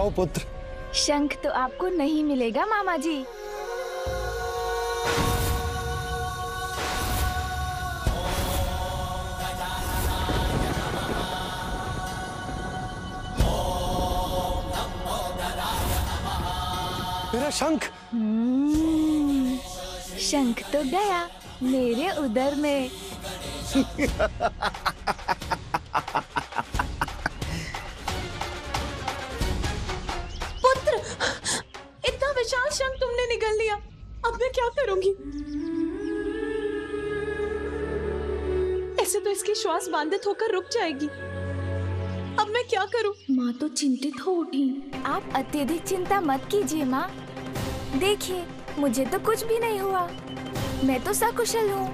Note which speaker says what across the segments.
Speaker 1: जाओ पुत्र।
Speaker 2: शंख तो आपको नहीं मिलेगा मामा जी।
Speaker 1: मेरा शंख।
Speaker 2: शंख तो गया मेरे उदर में।
Speaker 3: पुत्र, इतना विशाल शंख तुमने निगल लिया, अब मैं क्या करूंगी? ऐसे तो इसकी श्वास बाधित होकर रुक जाएगी। अब मैं क्या करूं?
Speaker 2: माँ तो चिंतित हो उठी। आप अत्यधिक चिंता मत कीजिए माँ। देखिए, मुझे तो कुछ भी नहीं हुआ, मैं तो सकुशल हूँ।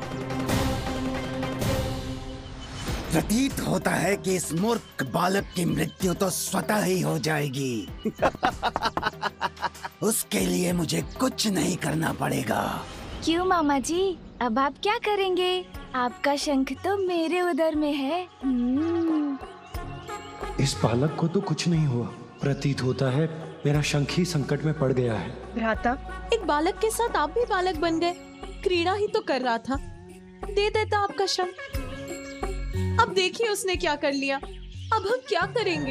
Speaker 4: प्रतीत होता है कि इस मूर्ख बालक की मृत्यु तो स्वतः ही हो जाएगी। उसके लिए मुझे कुछ नहीं करना पड़ेगा।
Speaker 2: क्यों मामा जी, अब आप क्या करेंगे? आपका शंख तो मेरे उदर में है।
Speaker 5: इस बालक को तो कुछ नहीं हुआ। प्रतीत होता है मेरा शंख ही संकट में पड़ गया है।
Speaker 3: भ्राता, एक बालक के साथ आप भी बालक बन गए। क्रीड़ा ही तो कर रहा था, दे देता आपका शंख। अब देखिए उसने क्या कर लिया। अब हम क्या करेंगे?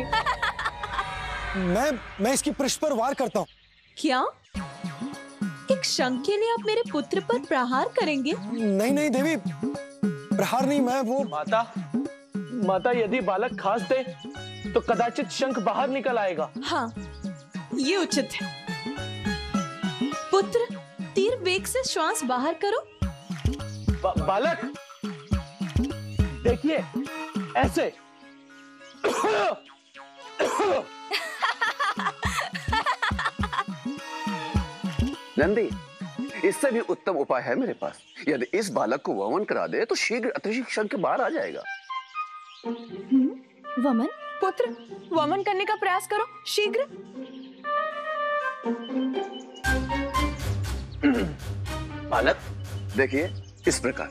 Speaker 1: मैं इसकी पृष्ठ पर वार करता हूँ।
Speaker 3: क्या? एक शंख के लिए आप मेरे पुत्र पर प्रहार करेंगे?
Speaker 1: नहीं नहीं देवी, प्रहार नहीं, मैं वो।
Speaker 6: माता, यदि बालक खास दे तो कदाचित शंख बाहर निकल आएगा।
Speaker 3: हाँ, ये उचित है। पुत्र, तीर वेग से श्वास बाहर करो।
Speaker 6: बालक, देखिए, ऐसे।
Speaker 7: नंदी, इससे भी उत्तम उपाय है मेरे पास। यदि इस बालक को वमन करा दे तो शीघ्र अतिशीघ्र शंख बाहर आ जाएगा।
Speaker 2: वमन?
Speaker 3: पुत्र, वमन करने का प्रयास करो शीघ्र।
Speaker 7: बालक, देखिए इस प्रकार।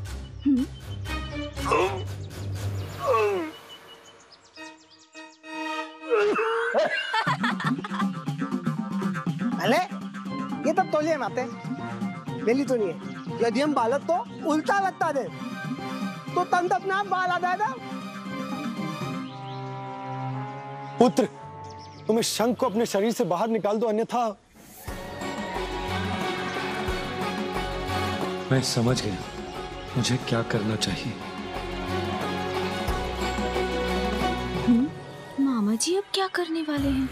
Speaker 8: अले, ये तो तोलिए माते, बेली तो नहीं है। यदि हम बालक को उल्टा लगता दे तो तंत अपने आप बाल आ जाएगा।
Speaker 1: पुत्र, तुम इस शंख को अपने शरीर से बाहर निकाल दो, अन्यथा।
Speaker 5: मैं समझ गया मुझे क्या करना चाहिए।
Speaker 2: मामा जी अब क्या करने वाले हैं?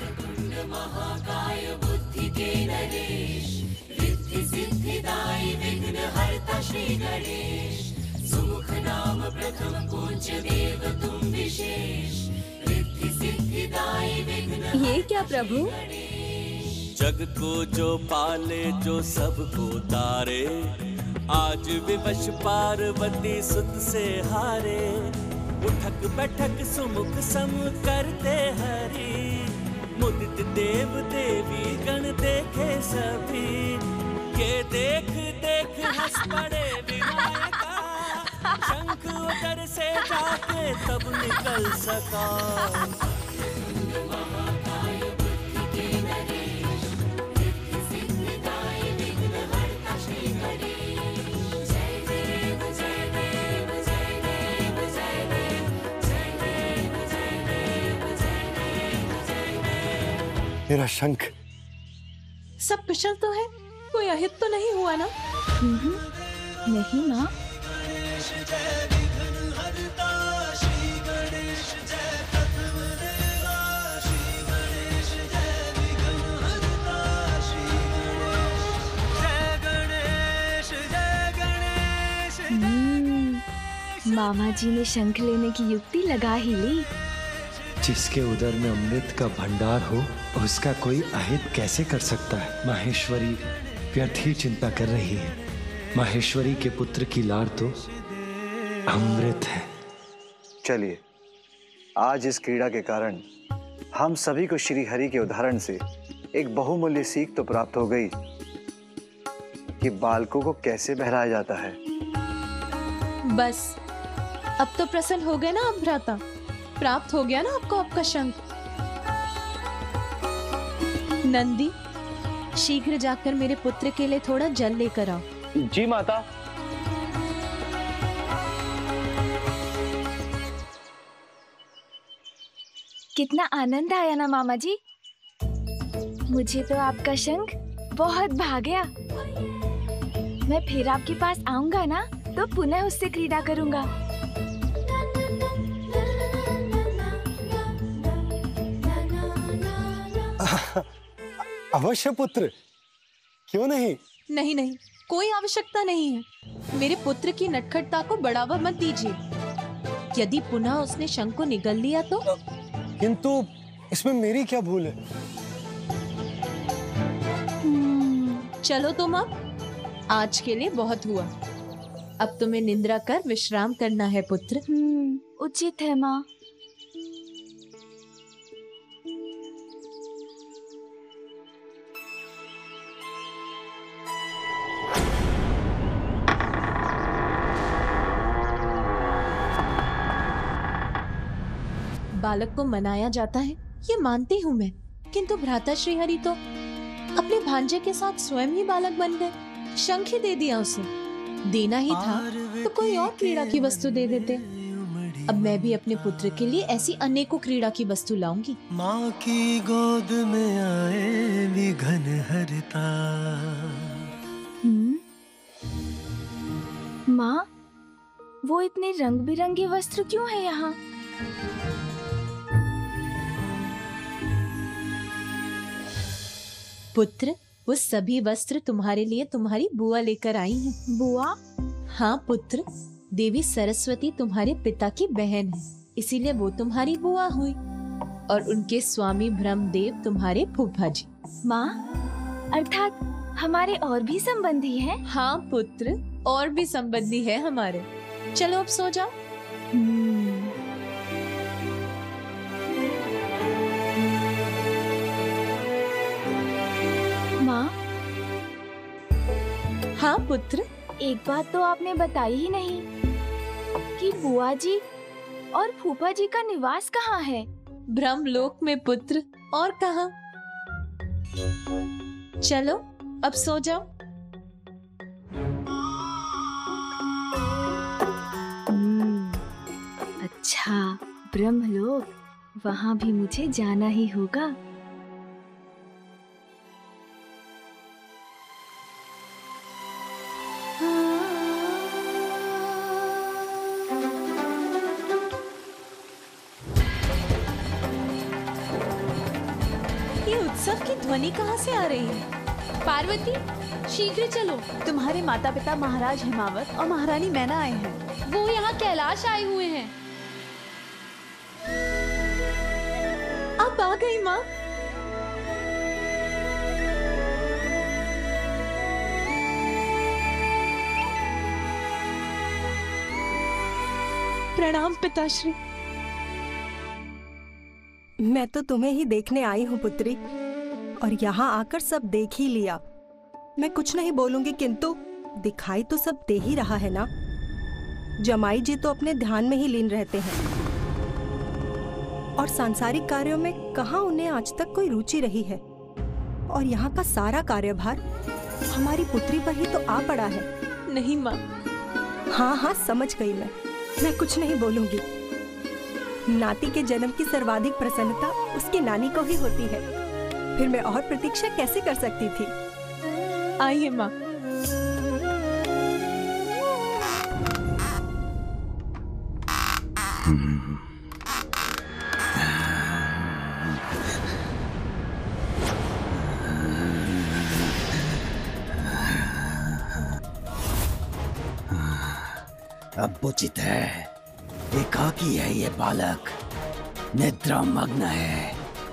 Speaker 2: ये क्या प्रभु?
Speaker 9: जग को जो पाले, जो सबको तारे, आज विवश पार्वती सुत से हारे। उठक बैठक सुमुख सम करते हरि, मुदित देव देवी गण देखे सभी। के देख देख हंस पड़े विनायका, शंख उदर से जाके तब निकल सका।
Speaker 1: मेरा शंख।
Speaker 3: सब कुशल तो है, कोई अहित तो नहीं हुआ ना?
Speaker 2: नहीं ना। मामा जी ने शंख लेने की युक्ति लगा ही ली।
Speaker 5: जिसके उदर में अमृत का भंडार हो उसका कोई अहित कैसे कर सकता है। माहेश्वरी व्यर्थ ही चिंता कर रही है। माहेश्वरी के पुत्र की लार तो अमृत है।
Speaker 10: चलिए, आज इस क्रीड़ा के कारण हम सभी को श्री हरि के उदाहरण से एक बहुमूल्य सीख तो प्राप्त हो गई कि बालकों को कैसे बहलाया जाता है।
Speaker 3: बस अब तो प्रसन्न हो गए ना आप भ्राता? प्राप्त हो गया ना आपको आपका शंख? नंदी, शीघ्र जाकर मेरे पुत्र के लिए थोड़ा जल लेकर आओ।
Speaker 6: जी माता।
Speaker 2: कितना आनंद आया ना मामा जी। मुझे तो आपका शंख बहुत भा गया। मैं फिर आपके पास आऊंगा ना तो पुनः उससे क्रीड़ा करूंगा।
Speaker 1: अवश्य पुत्र, क्यों नहीं?
Speaker 3: नहीं नहीं, कोई आवश्यकता नहीं है। मेरे पुत्र की नटखटता को बढ़ावा मत दीजिए। यदि पुनः उसने शंख को निगल लिया तो?
Speaker 1: किंतु इसमें मेरी क्या भूल है?
Speaker 3: चलो तुम अब, आज के लिए बहुत हुआ। अब तुम्हें निद्रा कर विश्राम करना है पुत्र।
Speaker 2: उचित है माँ।
Speaker 3: बालक को मनाया जाता है, ये मानती हूँ मैं, किंतु भ्राता श्रीहरि तो अपने भांजे के साथ स्वयं ही बालक बन गए। शंख ही दे दिया उसे। देना ही था तो कोई और क्रीड़ा की वस्तु दे देते। अब मैं भी अपने पुत्र के लिए ऐसी अनेकों क्रीड़ा की वस्तु लाऊंगी।
Speaker 11: माँ की गोद में आए विघन हरता।
Speaker 2: माँ, वो इतने रंग बिरंगे वस्त्र क्यों है यहाँ?
Speaker 3: पुत्र, वो सभी वस्त्र तुम्हारे लिए तुम्हारी बुआ लेकर आई हैं।
Speaker 2: बुआ?
Speaker 3: हाँ पुत्र, देवी सरस्वती तुम्हारे पिता की बहन है, इसीलिए वो तुम्हारी बुआ हुई। और उनके स्वामी ब्रह्मदेव तुम्हारे फूफा जी।
Speaker 2: माँ, अर्थात हमारे और भी संबंधी हैं?
Speaker 3: हाँ पुत्र, और भी संबंधी है हमारे। चलो अब सो जाओ।
Speaker 2: माँ।
Speaker 3: हाँ पुत्र।
Speaker 2: एक बात तो आपने बताई ही नहीं कि बुआ जी और फूफा जी का निवास कहाँ है?
Speaker 3: ब्रह्मलोक में पुत्र, और कहाँ। चलो अब सो जाओ।
Speaker 2: अच्छा, ब्रह्मलोक, वहाँ भी मुझे जाना ही होगा।
Speaker 3: उत्सव की ध्वनि कहाँ से आ रही है?
Speaker 12: पार्वती, शीघ्र चलो।
Speaker 13: तुम्हारे माता पिता महाराज हिमावत और महारानी मैना आए हैं।
Speaker 12: वो यहाँ कैलाश आए हुए हैं।
Speaker 3: अब आ गई माँ। प्रणाम पिताश्री।
Speaker 14: मैं तो तुम्हें ही देखने आई हूँ पुत्री, और यहाँ आकर सब देख ही लिया। मैं कुछ नहीं बोलूंगी, किंतु दिखाई तो सब दे ही रहा है ना। जमाई जी तो अपने ध्यान में ही लीन रहते हैं, और सांसारिक कार्यों में कहाँ उन्हें आज तक कोई रुचि रही है। और यहाँ का सारा कार्यभार हमारी पुत्री पर ही तो आ पड़ा है।
Speaker 3: नहीं माँ।
Speaker 14: हाँ हाँ, समझ गई मैं कुछ नहीं बोलूंगी। नाती के जन्म की सर्वाधिक प्रसन्नता उसकी नानी को ही होती है, फिर मैं और प्रतीक्षा कैसे कर सकती थी।
Speaker 3: आइए माँ।
Speaker 4: अब उचित है। एकाकी है ये बालक, निद्रा मग्न है।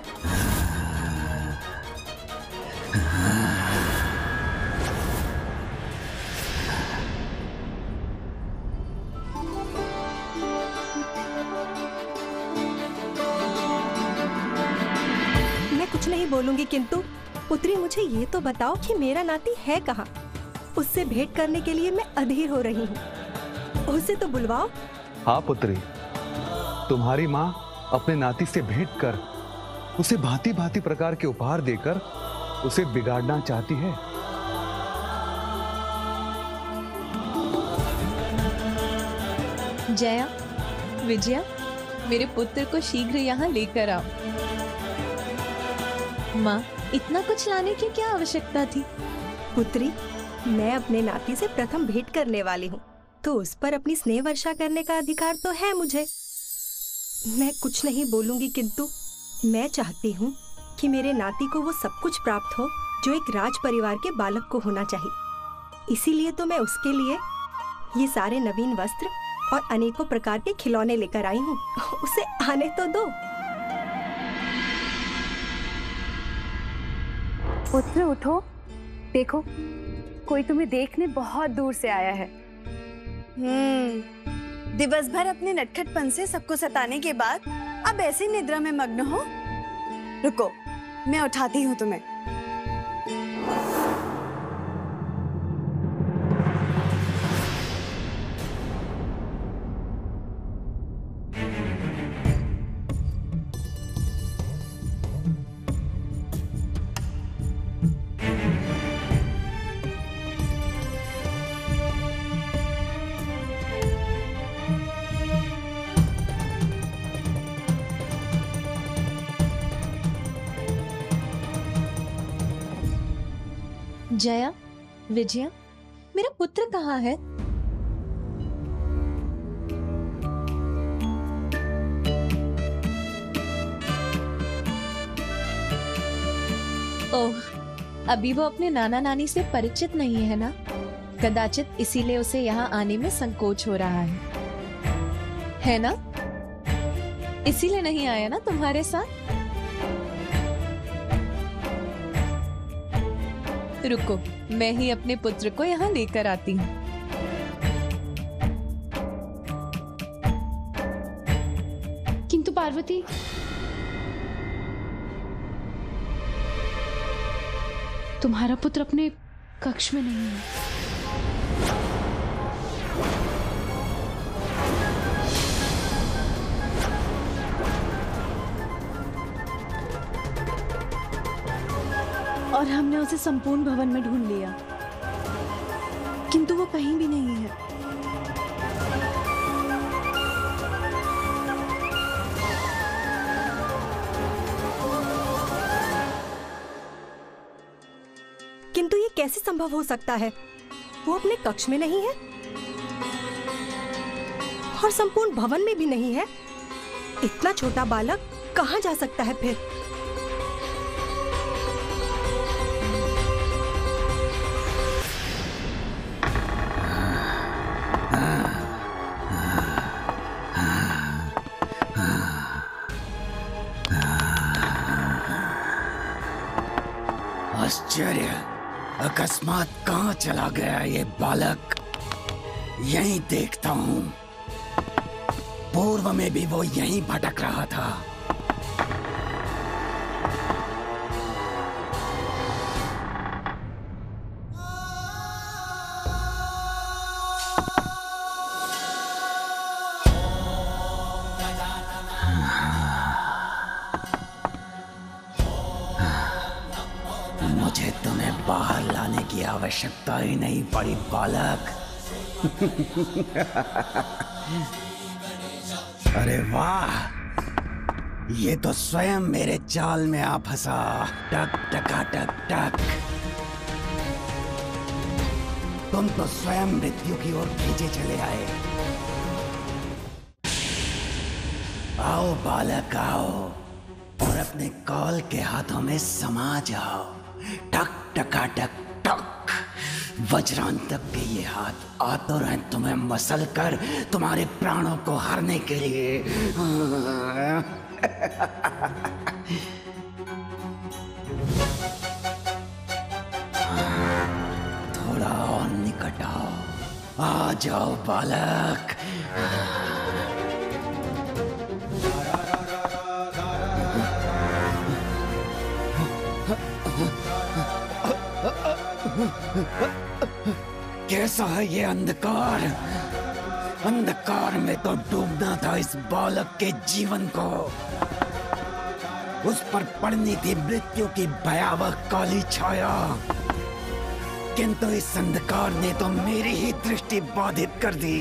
Speaker 14: मैं कुछ नहीं बोलूंगी, किंतु पुत्री मुझे ये तो बताओ कि मेरा नाती है कहाँ? उससे भेंट करने के लिए मैं अधीर हो रही हूँ। उसे तो बुलवाओ।
Speaker 15: हाँ पुत्री, तुम्हारी माँ अपने नाती से भेंट कर उसे भांति भांति प्रकार के उपहार देकर उसे बिगाड़ना चाहती है।
Speaker 3: जया, विजया, मेरे पुत्र को शीघ्र यहाँ लेकर आओ। माँ, इतना कुछ लाने की क्या आवश्यकता थी?
Speaker 14: पुत्री, मैं अपने नाती से प्रथम भेंट करने वाली हूँ, तो उस पर अपनी स्नेह वर्षा करने का अधिकार तो है मुझे। मैं कुछ नहीं बोलूंगी, किंतु मैं चाहती हूँ कि मेरे नाती को वो सब कुछ प्राप्त हो जो एक राज परिवार के बालक को होना चाहिए। इसीलिए तो मैं उसके लिए ये सारे नवीन वस्त्र और अनेकों प्रकार के खिलौने लेकर आई हूँ। उसे आने तो दो।
Speaker 13: पुत्र उठो, देखो कोई तुम्हें देखने बहुत दूर से आया है।
Speaker 16: दिवस भर अपने नटखटपन से सबको सताने के बाद अब ऐसी निद्रा में मग्न हो। रुको, मैं उठाती हूँ तुम्हें।
Speaker 3: जया, विजया, मेरा पुत्र कहाँ है? ओह, अभी वो अपने नाना नानी से परिचित नहीं है ना? कदाचित इसीलिए उसे यहाँ आने में संकोच हो रहा है ना? इसीलिए नहीं आया ना तुम्हारे साथ? रुको, मैं ही अपने पुत्र को यहाँ लेकर आती हूँ।
Speaker 12: किंतु पार्वती, तुम्हारा पुत्र अपने कक्ष में नहीं है।
Speaker 16: और हमने उसे संपूर्ण भवन में ढूंढ लिया, किंतु वो कहीं भी नहीं है।
Speaker 14: किंतु ये कैसे संभव हो सकता है? वो अपने कक्ष में नहीं है और संपूर्ण भवन में भी नहीं है। इतना छोटा बालक कहाँ जा सकता है फिर?
Speaker 4: आश्चर्य, अकस्मात कहाँ चला गया ये बालक? यहीं देखता हूँ। पूर्व में भी वो यहीं भटक रहा था। मुझे तुम्हें बाहर लाने की आवश्यकता ही नहीं पड़ी बालक। अरे वाह, ये तो स्वयं मेरे जाल में आ फंसा। टक टका टक टक। तुम तो स्वयं मृत्यु की ओर खींचे चले आए। आओ बालक आओ, और अपने कौल के हाथों में समा जाओ। टक टका टक टक। वज्रांतक के ये हाथ आतुर हैं तुम्हें मसल कर तुम्हारे प्राणों को हरने के लिए। थोड़ा और निकट आओ। आ जाओ बालक। कैसा है ये अंधकार? अंधकार में तो डूबना था इस बालक के जीवन को। उस पर पड़नी थी मृत्यु की भयावह काली छाया, किंतु इस अंधकार ने तो मेरी ही दृष्टि बाधित कर दी।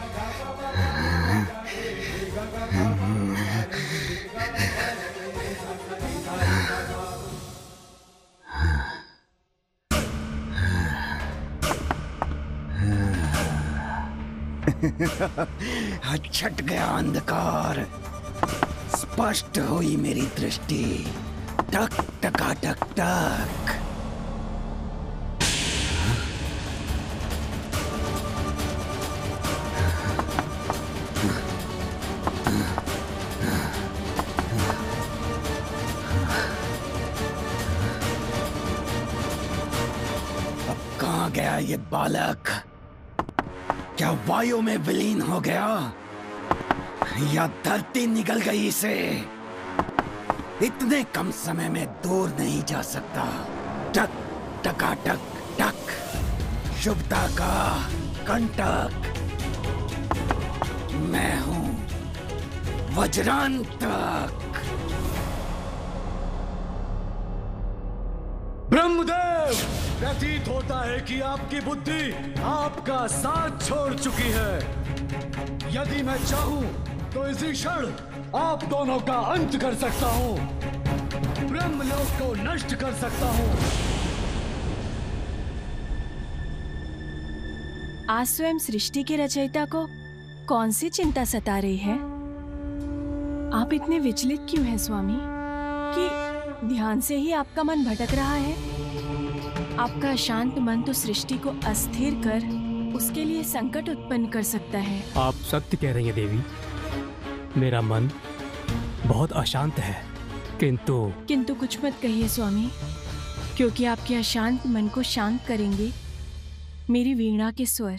Speaker 4: छट गया अंधकार, स्पष्ट हुई मेरी दृष्टि। टक टका टक टक। अब कहाँ गया ये बालक? क्या वायु में विलीन हो गया या धरती निगल गई इसे? इतने कम समय में दूर नहीं जा सकता। टक टका टक टक। शुभता का कंटक। मैं हूं वज्रांतक।
Speaker 5: ब्रह्मदेव, प्रतीत होता है कि आपकी बुद्धि आपका साथ छोड़ चुकी है। यदि मैं चाहूं तो इसी क्षण आप दोनों का अंत कर सकता हूं, ब्रह्मलोक को नष्ट कर सकता हूं।
Speaker 15: आज स्वयं सृष्टि के रचयिता को कौन सी चिंता सता रही है? आप इतने विचलित क्यों हैं स्वामी? कि ध्यान से ही आपका मन भटक रहा है? आपका शांत मन तो सृष्टि को अस्थिर कर उसके लिए संकट उत्पन्न कर सकता है।
Speaker 17: आप सत्य कह रही हैं देवी। मेरा मन बहुत अशांत है, किंतु
Speaker 15: कुछ मत कहिए स्वामी, क्योंकि आपके अशांत मन को शांत करेंगे मेरी वीणा के स्वर।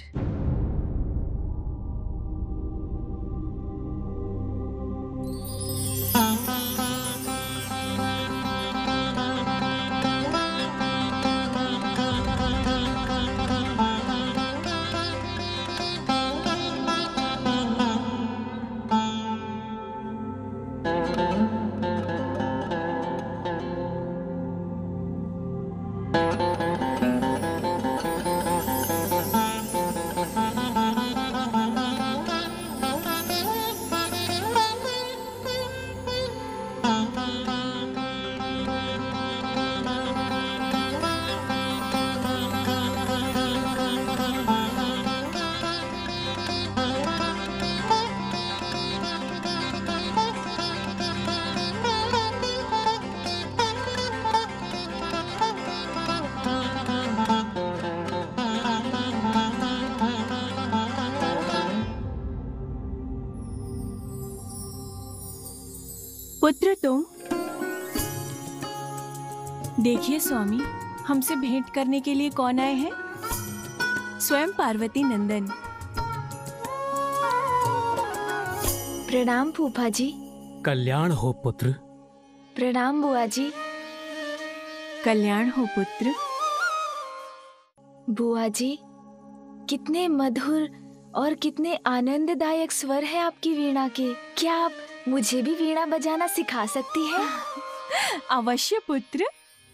Speaker 15: पुत्र तुम? देखिए स्वामी, हमसे भेंट करने के लिए कौन आए हैं? स्वयं पार्वती नंदन।
Speaker 2: प्रणाम फूफा जी।
Speaker 17: कल्याण हो पुत्र।
Speaker 2: प्रणाम बुआ जी।
Speaker 15: कल्याण हो पुत्र।
Speaker 2: बुआ जी, कितने मधुर और कितने आनंददायक स्वर है आपकी वीणा के। क्या आप मुझे भी वीणा बजाना सिखा सकती है?
Speaker 15: अवश्य पुत्र।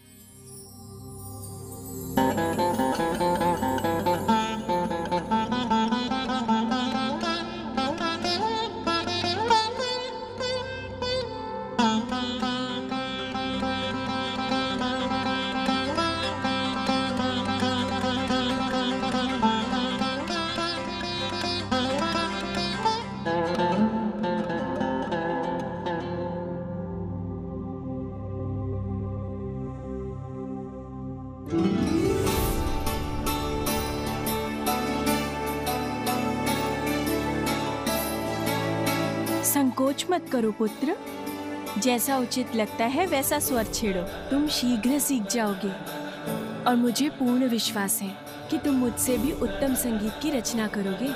Speaker 15: संकोच मत करो पुत्र, जैसा उचित लगता है वैसा स्वर छेड़ो। तुम शीघ्र सीख जाओगे और मुझे पूर्ण विश्वास है कि तुम मुझसे भी उत्तम संगीत की रचना करोगे।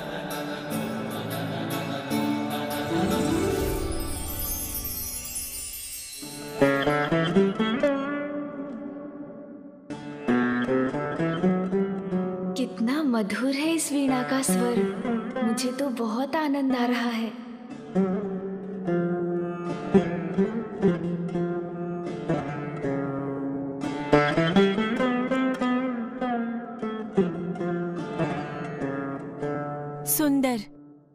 Speaker 2: कितना मधुर है इस वीणा का स्वर। मुझे तो बहुत आनंद आ रहा है।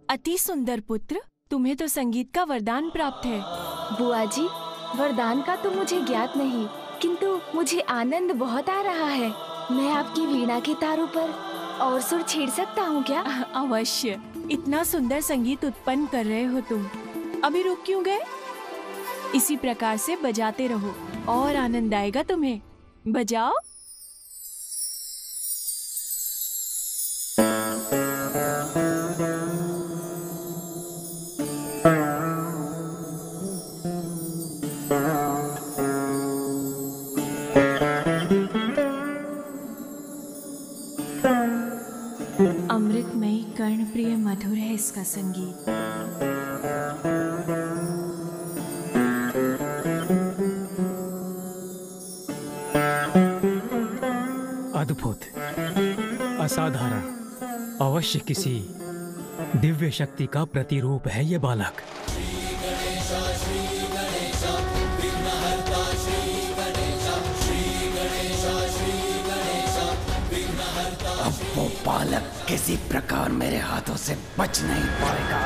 Speaker 15: अति सुंदर पुत्र, तुम्हें तो संगीत का वरदान प्राप्त है।
Speaker 2: बुआ जी, वरदान का तो मुझे ज्ञात नहीं, किंतु मुझे आनंद बहुत आ रहा है। मैं आपकी वीणा के तारों पर और सुर छेड़ सकता हूँ क्या?
Speaker 15: अवश्य। इतना सुंदर संगीत उत्पन्न कर रहे हो तुम, अभी रुक क्यों गए? इसी प्रकार से बजाते रहो और आनंद आएगा तुम्हें। बजाओ। अमृतमयी कर्णप्रिय मधुर है इसका संगीत।
Speaker 17: अद्भुत, असाधारण, अवश्य किसी दिव्य शक्ति का प्रतिरूप है ये बालक।
Speaker 4: अब वो बालक किसी प्रकार मेरे हाथों से बच नहीं पाएगा।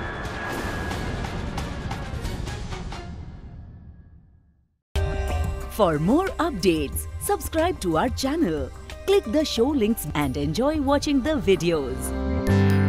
Speaker 18: For more updates, subscribe to our channel, click the show links and enjoy watching the videos.